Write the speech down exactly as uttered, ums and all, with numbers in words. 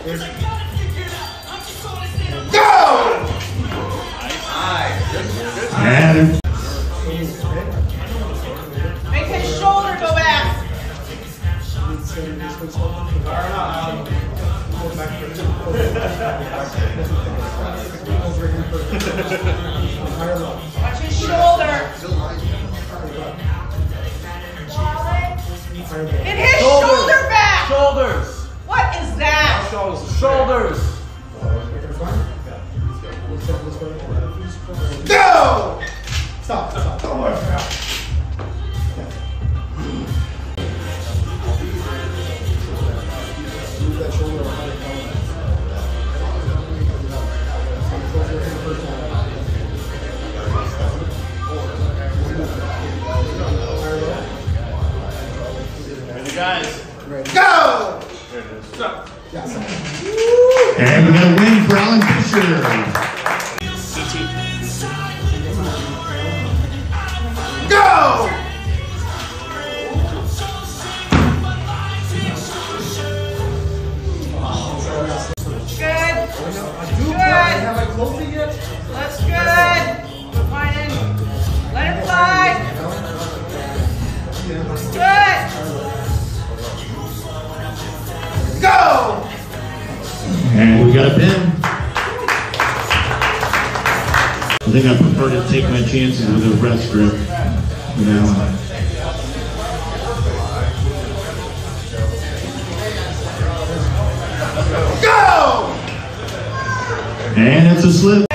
Go! And Make his shoulder go back. Watch his shoulder. Get his shoulder back. Shoulders. What is that? Shoulders. Shoulders. Go! Stop, stop. Don't worry. Move that shoulder behind the helmet. Ready, guys? Go! There it is. Stop. Yes. and we got a win for Alan Fisher. Go! Good. Good. Have I closed it yet? That's good. Put mine in. Let it fly. Good. Go! And we got a pin. I think I prefer to take my chances with a rest grip. You know. Go! And it's a slip.